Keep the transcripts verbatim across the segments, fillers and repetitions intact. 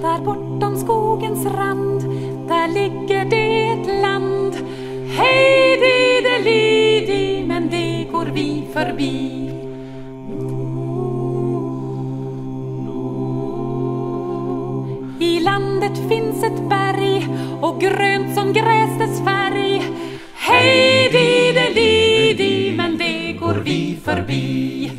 Där bortom skogens rand, där ligger det ett land. Hej di de li di, men det går vi förbi. I landet finns ett berg och grönt som gräs dess färg. Hej di de li di, men det går vi förbi.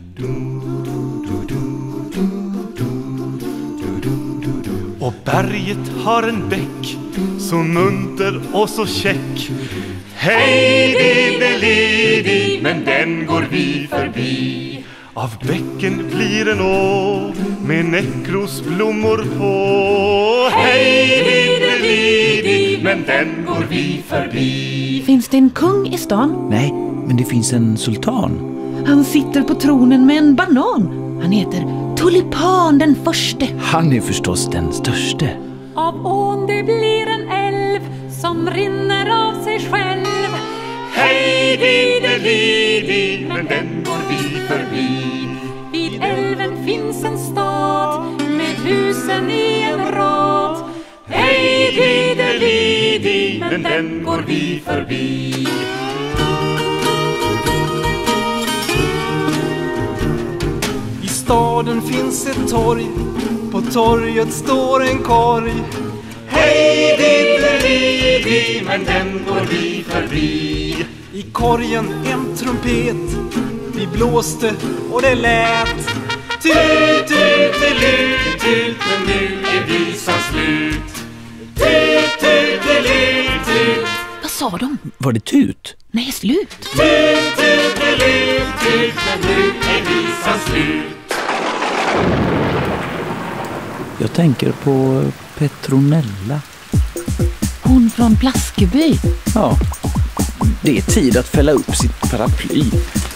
Och berget har en bäck, så munter och så käck. Hej di de li di, men den går vi förbi. Av bäcken blir en å med näckrosblommor på. Hej di de li di, men den går vi förbi. Finns det en kung i stan? Nej, men det finns en sultan. Han sitter på tronen med en banan. Han heter Tulipan den förste. Han är förstås den störste. Av ån det blir en älv som rinner av sig själv. Hej di de li di, men den går vi förbi. Vid älven finns en stad med husen i en rad. Hej di de li di, men den går vi förbi. I staden finns ett torg, på torget står en korg. Hej di de li di, men den går vi förbi. I korgen en trumpet, vi blåste och det lät. Tut, tut, lut, tut, men nu är visan slut. Tut, tut, lut, tut. Vad sa de? Var det tut? Nej, slut. Tut, tut, lut, tut, men nu är visan slut. Jag tänker på Petronella. Hon från Blaskeby. Ja, det är tid att fälla upp sitt paraply.